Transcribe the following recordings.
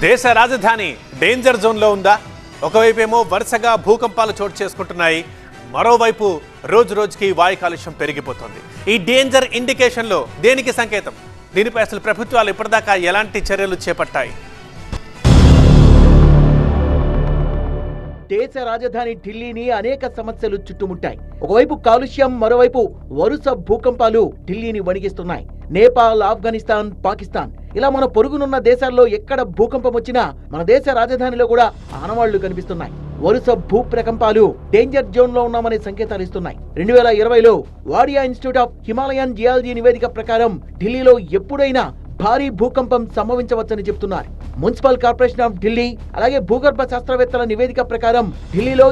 దేశ రాజధాని డేంజర్ జోన్లో ఉందా? ఒకవైపేమో వరుసగా భూకంపాలు చోటు చేసుకుంటున్నాయి, మరోవైపు రోజు రోజుకి వాయు కాలుష్యం పెరిగిపోతుంది. ఈ డేంజర్ ఇండికేషన్లో దేనికి సంకేతం? దీనిపై అసలు ప్రభుత్వాలు ఇప్పటిదాకా ఎలాంటి చర్యలు చేపట్టాయి? దేశ రాజధాని ఢిల్లీని అనేక సమస్యలు చుట్టుముట్టాయి. ఒకవైపు కాలుష్యం, మరోవైపు వరుస భూకంపాలు ఢిల్లీని వణికిస్తున్నాయి. నేపాల్, ఆఫ్ఘనిస్తాన్, పాకిస్తాన్ ఇలా మన పొరుగునున్న దేశాల్లో ఎక్కడ భూకంపం వచ్చినా మన దేశ రాజధానిలో కూడా ఆనవాళ్లు కనిపిస్తున్నాయి. వరుస భూప్రకంపాలు డేంజర్ జోన్ లో ఉన్నామనే సంకేతాలు ఇస్తున్నాయి. 2020లో Wadia institute of Himalayan geology నివేదిక ప్రకారం ఢిల్లీలో ఎప్పుడైనా భారీ భూకంపం సంభవించవచ్చని చెప్తున్నారు. మున్సిపల్ కార్పొరేషన్ ఆఫ్ ఢిల్లీ అలాగే భూగర్భ శాస్త్రవేత్తల నివేదిక ప్రకారం ఢిల్లీలో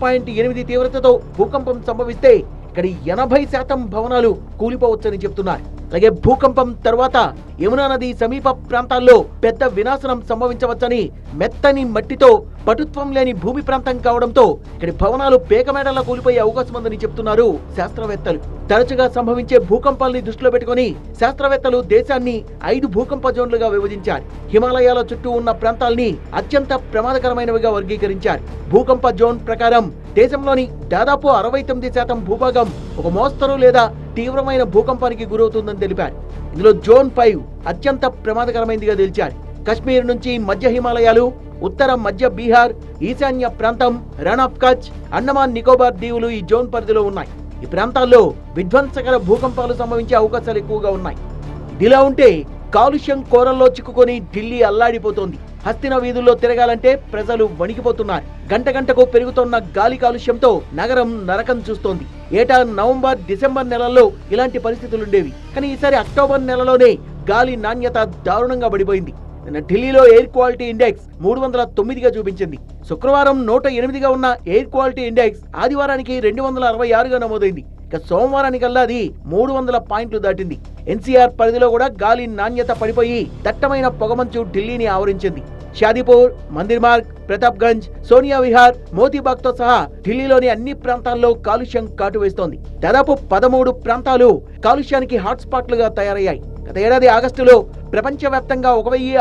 7.8 తీవ్రతతో భూకంపం సంభవిస్తే ఇక్కడి 80% భవనాలు కూలిపోవచ్చని చెప్తున్నారు. అలాగే భూకంపం తర్వాత యమునా నది సమీప ప్రాంతాల్లో పెద్ద వినాశనం సంభవించవచ్చని, మెత్తని మట్టితో పటుత్వం లేని భూమి ప్రాంతం కావడంతో ఇక్కడి భవనాలు పేకమేడలా కూలిపోయే అవకాశం ఉందని చెప్తున్నారు శాస్త్రవేత్తలు. తరచుగా సంభవించే భూకంపాలని దృష్టిలో పెట్టుకుని శాస్త్రవేత్తలు దేశాన్ని 5 భూకంప జోన్లుగా విభజించారు. హిమాలయాల చుట్టూ ఉన్న ప్రాంతాల్ని అత్యంత ప్రమాదకరమైనవిగా వర్గీకరించారు. భూకంప జోన్ ప్రకారం దేశంలోని దాదాపు 69% భూభాగం ఒక మోస్తరు లేదా తీవ్రమైన భూకంపానికి గురవుతుందని తెలిపారు. ఇందులో జోన్ 5 అత్యంత ప్రమాదకరమైనదిగా తేల్చారు. కశ్మీర్ నుంచి మధ్య హిమాలయాలు, ఉత్తర మధ్య బీహార్, ఈశాన్య ప్రాంతం, రన్ ఆఫ్ కచ్, అండమాన్ నికోబార్ దీవులు ఈ జోన్ పరిధిలో ఉన్నాయి. ఈ ప్రాంతాల్లో విధ్వంసకర భూకంపాలు సంభవించే అవకాశాలు ఎక్కువగా ఉన్నాయి. ఇదిలా ఉంటే కాలుష్యం కోరల్లో చిక్కుకొని ఢిల్లీ అల్లాడిపోతోంది. హస్తిన వీధుల్లో తిరగాలంటే ప్రజలు వణికిపోతున్నారు. గంట గంటకు పెరుగుతున్న గాలి కాలుష్యంతో నగరం నరకం చూస్తోంది. ఏటా నవంబర్, డిసెంబర్ నెలల్లో ఇలాంటి పరిస్థితులుండేవి. కానీ ఈసారి అక్టోబర్ నెలలోనే గాలి నాణ్యత దారుణంగా పడిపోయింది. ఢిల్లీలో ఎయిర్ క్వాలిటీ ఇండెక్స్ 309గా చూపించింది. శుక్రవారం 108గా ఉన్న ఎయిర్ క్వాలిటీ ఇండెక్స్ ఆదివారానికి 266గా నమోదైంది. ఇక సోమవారానికల్లా అది 300 పాయింట్లు దాటింది. ఎన్సీఆర్ పరిధిలో కూడా గాలి నాణ్యత పడిపోయి దట్టమైన పొగమంచు ఢిల్లీని ఆవరించింది. షాదీపూర్, మందిర్ మార్గ్, ప్రతాప్గంజ్, సోనియా విహార్, మోతీబాగ్ తో సహా ఢిల్లీలోని అన్ని ప్రాంతాల్లో కాలుష్యం కాటు వేస్తోంది. దాదాపు 13 ప్రాంతాలు కాలుష్యానికి హాట్స్పాట్లుగా తయారయ్యాయి. గత ఏడాది ఆగస్టులో ప్రపంచవ్యాప్తంగా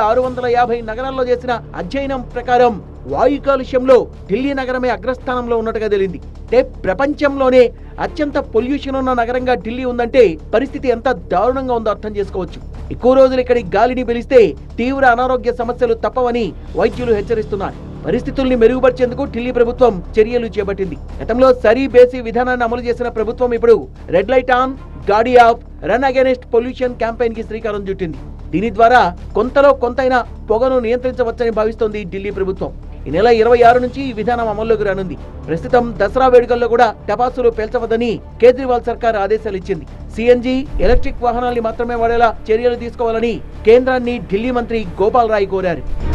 1650 నగరాల్లో చేసిన అధ్యయనం ప్రకారం వాయు కాలుష్యంలో ఢిల్లీ నగరమే అగ్రస్థానంలో ఉన్నట్టుగా తెలిసింది. అంటే ప్రపంచంలోనే అత్యంత పొల్యూషన్ ఉన్న నగరంగా ఢిల్లీ ఉందంటే పరిస్థితి ఎంత దారుణంగా ఉందో అర్థం చేసుకోవచ్చు. ఎక్కువ రోజులు ఇక్కడి గాలిని పీలిస్తే తీవ్ర అనారోగ్య సమస్యలు తప్పవని వైద్యులు హెచ్చరిస్తున్నారు. పరిస్థితుల్ని మెరుగుపరిచేందుకు ఢిల్లీ ప్రభుత్వం చర్యలు చేపట్టింది. గతంలో సరీ బేసి విధానాన్ని అమలు చేసిన ప్రభుత్వం ఇప్పుడు రెడ్ లైట్ ఆన్, గాడి off, run against pollution campaign కి శ్రీకారం చుట్టింది. దీని ద్వారా కొంతలో కొంతైనా పొగను నియంత్రించవచ్చని భావిస్తోంది ఢిల్లీ ప్రభుత్వం. ఈ నెల 26 నుంచి ఈ విధానం అమల్లోకి రానుంది. ప్రస్తుతం దసరా వేడుకల్లో కూడా టపాసులు పేల్చవద్దని కేజ్రీవాల్ సర్కార్ ఆదేశాలు ఇచ్చింది. సిఎన్జి, ఎలక్ట్రిక్ వాహనాల్ని మాత్రమే వాడేలా చర్యలు తీసుకోవాలని కేంద్రాన్ని ఢిల్లీ మంత్రి గోపాల్ రాయ్ కోరారు.